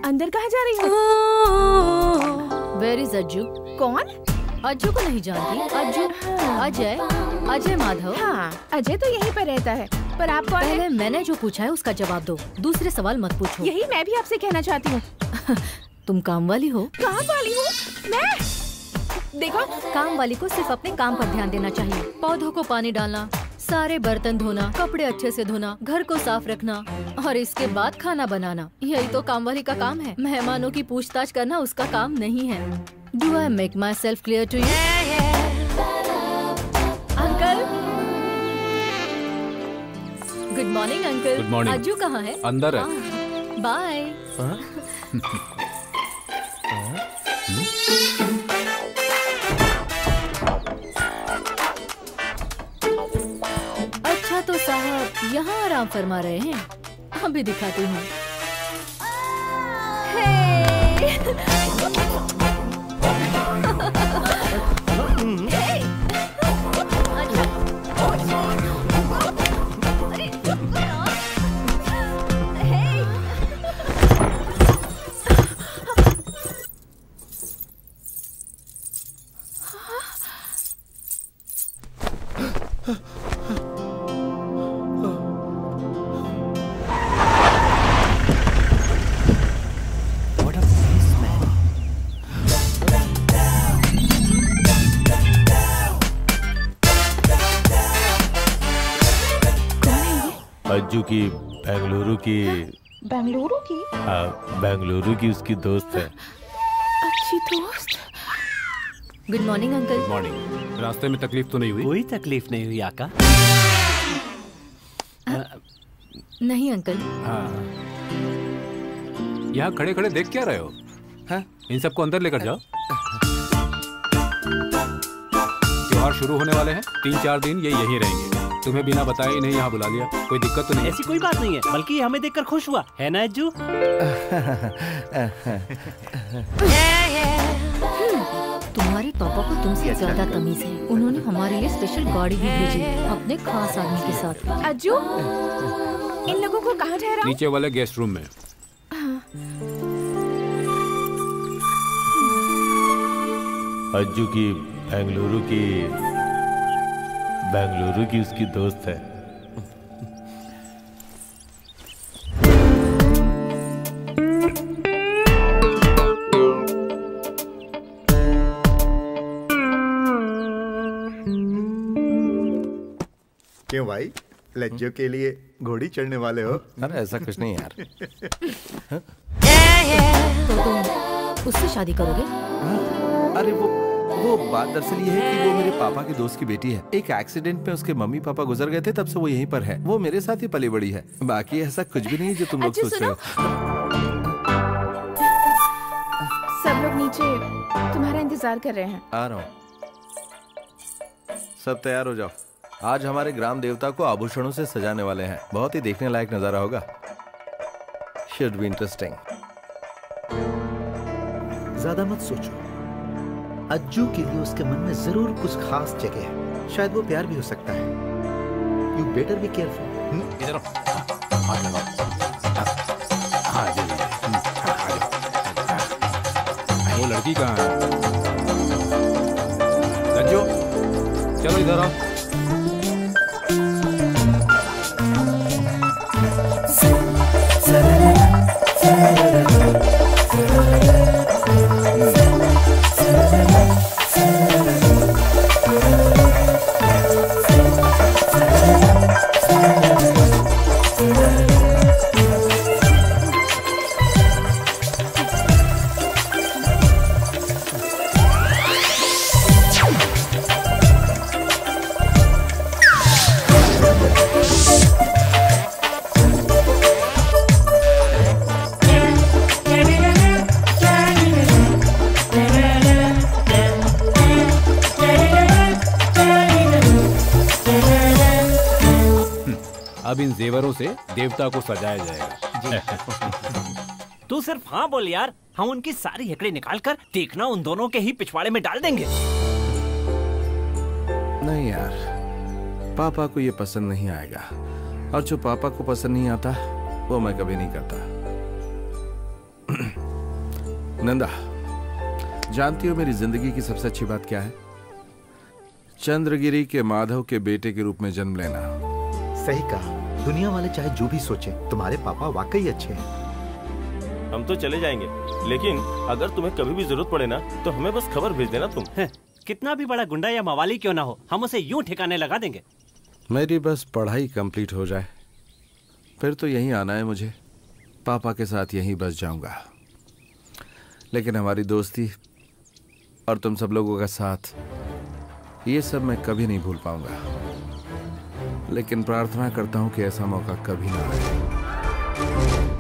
अंदर कहाँ जा रही हो? Where is Ajju? कौन? अज्जू को नहीं जानती? अज्जू, अजय, अजय माधव। हाँ, अजय तो यहीं पर रहता है, पर आप कौन पहले हैं? मैंने जो पूछा है उसका जवाब दो, दूसरे सवाल मत पूछो। यही मैं भी आपसे कहना चाहती हूँ। तुम काम वाली हो? काम वाली हूँ मैं? देखो, काम वाली को सिर्फ अपने काम पर ध्यान देना चाहिए। पौधों को पानी डालना, सारे बर्तन धोना, कपड़े अच्छे से धोना, घर को साफ रखना और इसके बाद खाना बनाना, यही तो काम वाली का काम है। मेहमानों की पूछताछ करना उसका काम नहीं है। Do I make myself clear to you? Uncle, good morning uncle. Good morning. Ajju कहाँ है? अंदर है। बाय। अच्छा तो साहब यहाँ आराम फरमा रहे हैं, अभी दिखाती हूँ। अज्जू की बेंगलुरु की बेंगलुरु की उसकी दोस्त है। अच्छी दोस्त। Good morning uncle. Good morning. रास्ते में तकलीफ तो नहीं हुई? कोई तकलीफ नहीं हुई आका। नहीं अंकल। यहाँ खड़े खड़े देख क्या रहे हो? हाँ? इन सबको अंदर लेकर जाओ। त्योहार शुरू होने वाले हैं, 3-4 दिन ये यहीं रहेंगे। तुम्हें बिना बताए ही नहीं यहाँ बुला लिया, कोई दिक्कत तो नहीं? ऐसी कोई बात नहीं है, बल्कि हमें देखकर खुश हुआ है ना अज्जू? तुम्हारे पापा को तुमसे ज्यादा तमीज है। उन्होंने हमारे लिए स्पेशल गाड़ी भी भेजी अपने खास आदमी के साथ। अज्जू, इन लोगों को कहाँ ठहराऊं? नीचे वाले गेस्ट रूम में। अज्जू की बेंगलुरु की उसकी दोस्त है। क्यों भाई, लज्जो के लिए घोड़ी चढ़ने वाले हो? अरे ऐसा कुछ नहीं यार। तो तुम उससे शादी करोगे? अरे वो बात दरअसल ये है कि वो मेरे पापा के दोस्त की बेटी है। एक एक्सीडेंट में उसके मम्मी पापा गुजर गए थे, तब से वो यहीं पर है। वो मेरे साथ ही पली बड़ी है। बाकी ऐसा कुछ भी नहीं जो तुम लोग सोच रहे हो। सब लोग नीचे तुम्हारा इंतजार कर रहे हैं। आ रहा हूँ। सब तैयार हो जाओ। आज हमारे ग्राम देवता को आभूषणों से सजाने वाले हैं। बहुत ही देखने लायक नजारा होगा। Should be interesting. ज्यादा मत सोचो। अज्जू के लिए उसके मन में जरूर कुछ खास जगह है। शायद वो प्यार भी हो सकता है। You better be careful. इधर हाथ लगाओ। हाँ जी। वो लड़की कहाँ है? सज्जो, चलो इधर आओ। अब इन जेवरों से देवता को सजाया जाएगा। तू सिर्फ हाँ बोल यार, हम उनकी सारी हकड़ी निकाल कर देखना उन दोनों के ही पिछवाड़े में डाल देंगे। नहीं यार, पापा को ये पसंद नहीं आएगा, और जो पापा को पसंद नहीं आता वो मैं कभी नहीं करता। नंदा, जानती हो मेरी जिंदगी की सबसे अच्छी बात क्या है? चंद्रगिरी के माधव के बेटे के रूप में जन्म लेना। सही कहा। दुनिया वाले चाहे जो भी सोचे, तुम्हारे पापा वाकई अच्छे हैं। हम तो चले जाएंगे, लेकिन अगर तुम्हें कभी भी जरूरत पड़े ना तो हमें बस खबर भेज देना तुम। कितना भी बड़ा गुंडा या मवाली क्यों ना हो, हम उसे यूं ठिकाने लगा देंगे। मेरी बस पढ़ाई कंप्लीट हो जाए, फिर तो यहीं आना है मुझे। पापा के साथ यहीं बस जाऊंगा। लेकिन हमारी दोस्ती और तुम सब लोगों का साथ, ये सब मैं कभी नहीं भूल पाऊंगा। लेकिन प्रार्थना करता हूं कि ऐसा मौका कभी ना आए।